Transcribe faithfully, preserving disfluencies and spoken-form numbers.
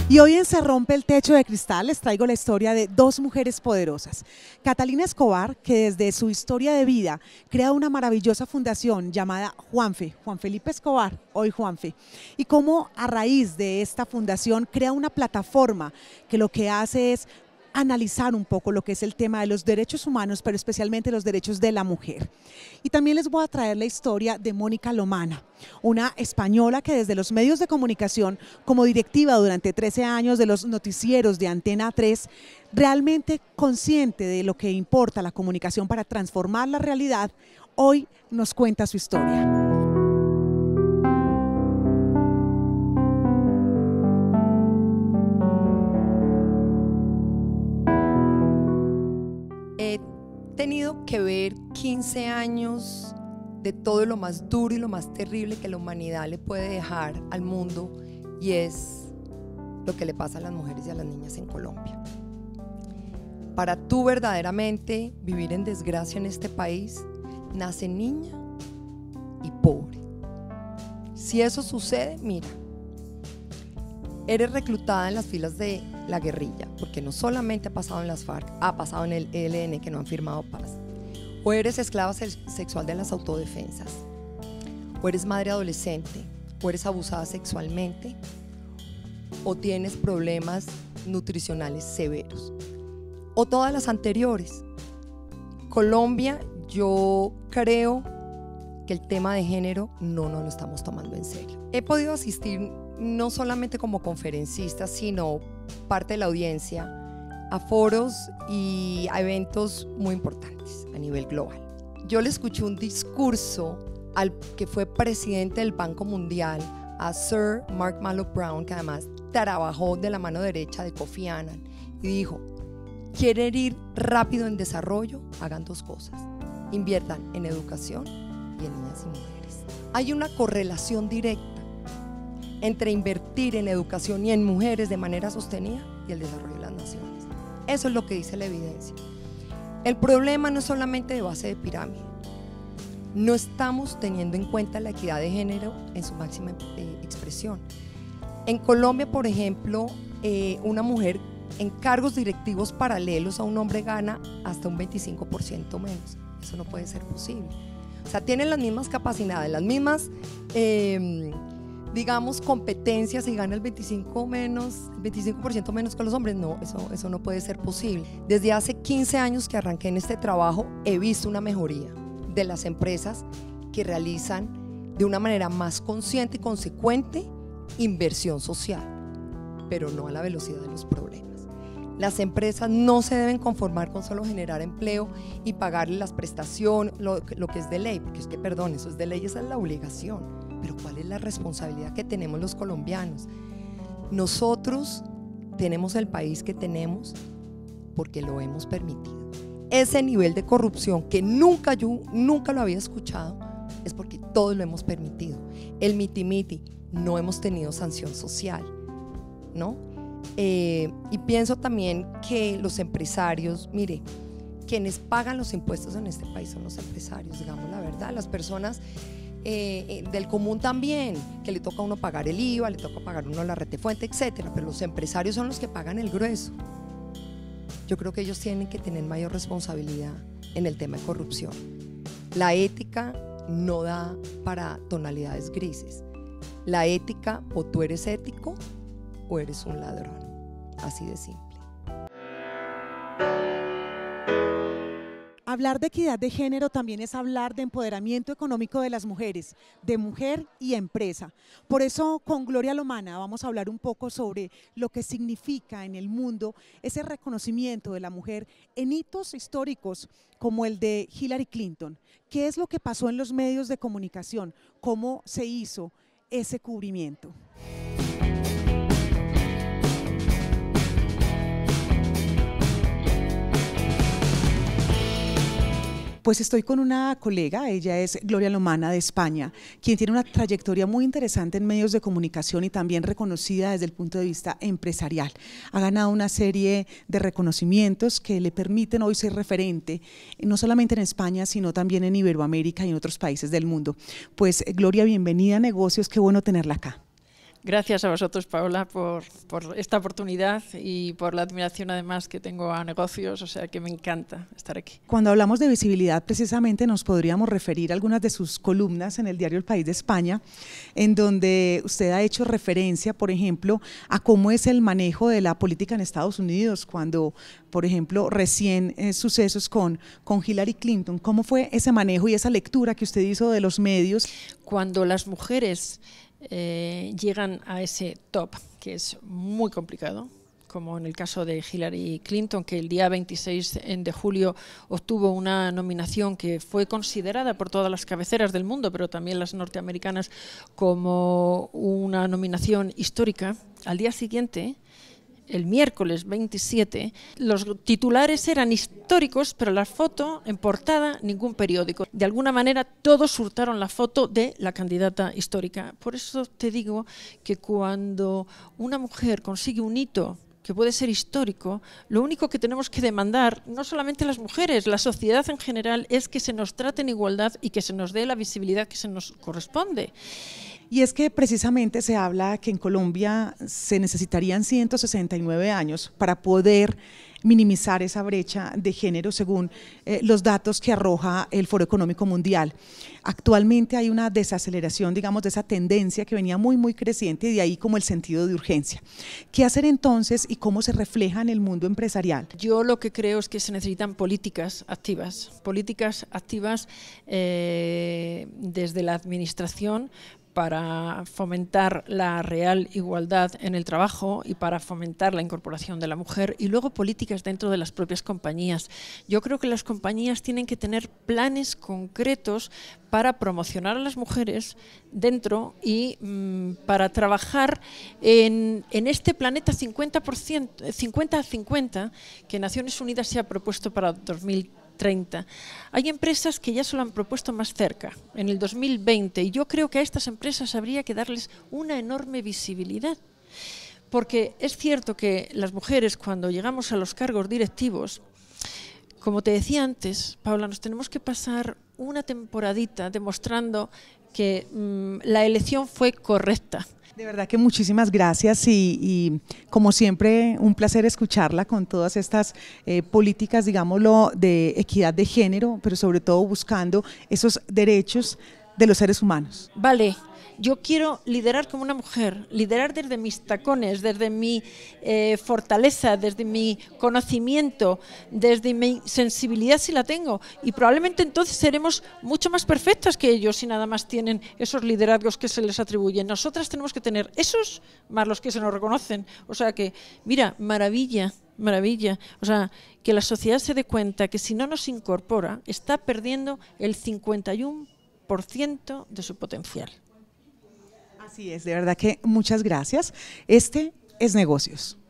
Y hoy en Se Rompe el Techo de Cristal les traigo la historia de dos mujeres poderosas. Catalina Escobar, que desde su historia de vida crea una maravillosa fundación llamada Juanfe, Juan Felipe Escobar, hoy Juanfe, y cómo a raíz de esta fundación crea una plataforma que lo que hace es analizar un poco lo que es el tema de los derechos humanos, pero especialmente los derechos de la mujer. Y también les voy a traer la historia de Mónica Lomana, una española que desde los medios de comunicación, como directiva durante trece años de los noticieros de Antena tres, realmente consciente de lo que importa la comunicación para transformar la realidad, hoy nos cuenta su historia. He tenido que ver quince años de todo lo más duro y lo más terrible que la humanidad le puede dejar al mundo, y es lo que le pasa a las mujeres y a las niñas en Colombia. Para tú verdaderamente vivir en desgracia en este país, nace niña y pobre. Si eso sucede, mira, eres reclutada en las filas de la guerrilla, porque no solamente ha pasado en las FARC, ha pasado en el E L N, que no han firmado paz. O eres esclava sexual de las autodefensas, o eres madre adolescente, o eres abusada sexualmente, o tienes problemas nutricionales severos, o todas las anteriores. Colombia, yo creo que el tema de género no nos lo estamos tomando en serio. He podido asistir no solamente como conferencista, sino parte de la audiencia, a foros y a eventos muy importantes a nivel global. Yo le escuché un discurso al que fue presidente del Banco Mundial, a Sir Mark Malloch Brown, que además trabajó de la mano derecha de Kofi Annan, y dijo: quieren ir rápido en desarrollo, hagan dos cosas: inviertan en educación y en niñas y mujeres. Hay una correlación directa entre invertir en educación y en mujeres de manera sostenida y el desarrollo de las naciones. Eso es lo que dice la evidencia. El problema no es solamente de base de pirámide. No estamos teniendo en cuenta la equidad de género en su máxima eh, expresión. En Colombia, por ejemplo, eh, una mujer en cargos directivos paralelos a un hombre gana hasta un veinticinco por ciento menos. Eso no puede ser posible. O sea, tienen las mismas capacidades, las mismas eh, digamos, competencias, y gana el veinticinco por ciento menos que los hombres. No, eso, eso no puede ser posible. Desde hace quince años que arranqué en este trabajo, he visto una mejoría de las empresas que realizan de una manera más consciente y consecuente inversión social, pero no a la velocidad de los problemas. Las empresas no se deben conformar con solo generar empleo y pagarle las prestaciones, lo, lo que es de ley, porque es que, perdón, eso es de ley, esa es la obligación. Pero ¿cuál es la responsabilidad que tenemos los colombianos? Nosotros tenemos el país que tenemos porque lo hemos permitido. Ese nivel de corrupción que nunca yo nunca lo había escuchado es porque todos lo hemos permitido. El miti-miti, no hemos tenido sanción social, ¿no? Eh, y pienso también que los empresarios, mire, quienes pagan los impuestos en este país son los empresarios, digamos la verdad. Las personas Eh, del común también, que le toca a uno pagar el I V A, le toca pagar a uno la retefuente, etcétera, pero los empresarios son los que pagan el grueso. Yo creo que ellos tienen que tener mayor responsabilidad en el tema de corrupción. La ética no da para tonalidades grises. La ética, o tú eres ético o eres un ladrón, así de simple. Hablar de equidad de género también es hablar de empoderamiento económico de las mujeres, de mujer y empresa. Por eso con Gloria Lomana vamos a hablar un poco sobre lo que significa en el mundo ese reconocimiento de la mujer en hitos históricos como el de Hillary Clinton. ¿Qué es lo que pasó en los medios de comunicación? ¿Cómo se hizo ese cubrimiento? Pues estoy con una colega, ella es Gloria Lomana de España, quien tiene una trayectoria muy interesante en medios de comunicación y también reconocida desde el punto de vista empresarial. Ha ganado una serie de reconocimientos que le permiten hoy ser referente, no solamente en España, sino también en Iberoamérica y en otros países del mundo. Pues Gloria, bienvenida a Negocios, qué bueno tenerla acá. Gracias a vosotros, Paola, por, por esta oportunidad y por la admiración además que tengo a negocios, o sea que me encanta estar aquí. Cuando hablamos de visibilidad, precisamente nos podríamos referir a algunas de sus columnas en el diario El País de España, en donde usted ha hecho referencia, por ejemplo, a cómo es el manejo de la política en Estados Unidos, cuando, por ejemplo, recién eh, sucesos con, con Hillary Clinton. ¿Cómo fue ese manejo y esa lectura que usted hizo de los medios? Cuando las mujeres eh, llegan a ese top, que es muy complicado, como en el caso de Hillary Clinton, que el día veintiséis de julio obtuvo una nominación que fue considerada por todas las cabeceras del mundo, pero también las norteamericanas, como una nominación histórica. Al día siguiente, el miércoles veintisiete, los titulares eran históricos, pero la foto en portada ningún periódico. De alguna manera todos hurtaron la foto de la candidata histórica. Por eso te digo que cuando una mujer consigue un hito que puede ser histórico, lo único que tenemos que demandar, no solamente las mujeres, la sociedad en general, es que se nos trate en igualdad y que se nos dé la visibilidad que se nos corresponde. Y es que precisamente se habla que en Colombia se necesitarían ciento sesenta y nueve años para poder minimizar esa brecha de género según eh, los datos que arroja el Foro Económico Mundial. Actualmente hay una desaceleración, digamos, de esa tendencia que venía muy, muy creciente, y de ahí como el sentido de urgencia. ¿Qué hacer entonces y cómo se refleja en el mundo empresarial? Yo lo que creo es que se necesitan políticas activas, políticas activas eh, desde la administración, para fomentar la real igualdad en el trabajo y para fomentar la incorporación de la mujer, y luego políticas dentro de las propias compañías. Yo creo que las compañías tienen que tener planes concretos para promocionar a las mujeres dentro y mmm, para trabajar en, en este planeta cincuenta por ciento, cincuenta a cincuenta que Naciones Unidas se ha propuesto para dos mil treinta. Hay empresas que ya se lo han propuesto más cerca, en el dos mil veinte, y yo creo que a estas empresas habría que darles una enorme visibilidad, porque es cierto que las mujeres, cuando llegamos a los cargos directivos, como te decía antes, Paula, nos tenemos que pasar una temporadita demostrando que mmm, la elección fue correcta. De verdad que muchísimas gracias y, y como siempre un placer escucharla con todas estas eh, políticas, digámoslo, de equidad de género, pero sobre todo buscando esos derechos de los seres humanos. Vale, yo quiero liderar como una mujer, liderar desde mis tacones, desde mi eh, fortaleza, desde mi conocimiento, desde mi sensibilidad si la tengo, y probablemente entonces seremos mucho más perfectas que ellos si nada más tienen esos liderazgos que se les atribuyen. Nosotras tenemos que tener esos más los que se nos reconocen, o sea que, mira, maravilla, maravilla, o sea, que la sociedad se dé cuenta que si no nos incorpora está perdiendo el cincuenta y uno por ciento de su potencial. Así es, de verdad que muchas gracias. Este es Negocios.